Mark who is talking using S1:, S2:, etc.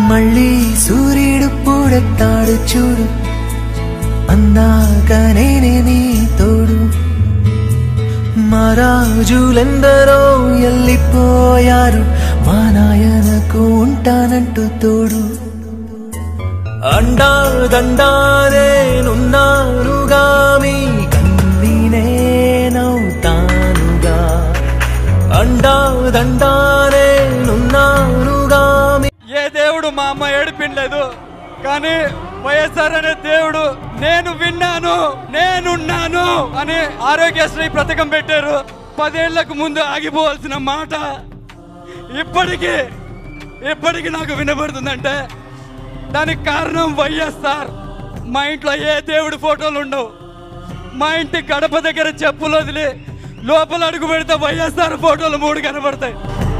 S1: మళ్ళీ సూర్యుడు పూడెత్తాడు చూడు, అందాక నేనే నీ తోడు. మా రాజులెందరో ఎల్లిపోయారు, మా నాయనకు ఉంటానంటూ తోడు. అండా దండా నేనున్నానుగా, మీ కన్ని నేనవుతానుగా. అండా దండా నేనున్నానుగా.
S2: ఏ దేవుడు మా అమ్మ ఏడిపిండలేదు, కానీ వైఎస్ఆర్ అనే దేవుడు నేను విన్నాను, నేనున్నాను అని ఆరోగ్యశ్రీ పథకం పెట్టారు. 10 ఏళ్లకు ముందు ఆగిపోవాల్సిన మాట ఇప్పటికీ నాకు వినబడుతుందంటే దానికి కారణం వైఎస్ఆర్. మా ఇంట్లో ఏ దేవుడి ఫోటోలు ఉండవు. మా ఇంటి గడప దగ్గర చెప్పులు వదిలి లోపల అడుగు పెడితే వైఎస్ఆర్ ఫోటోలు 3 కనబడతాయి.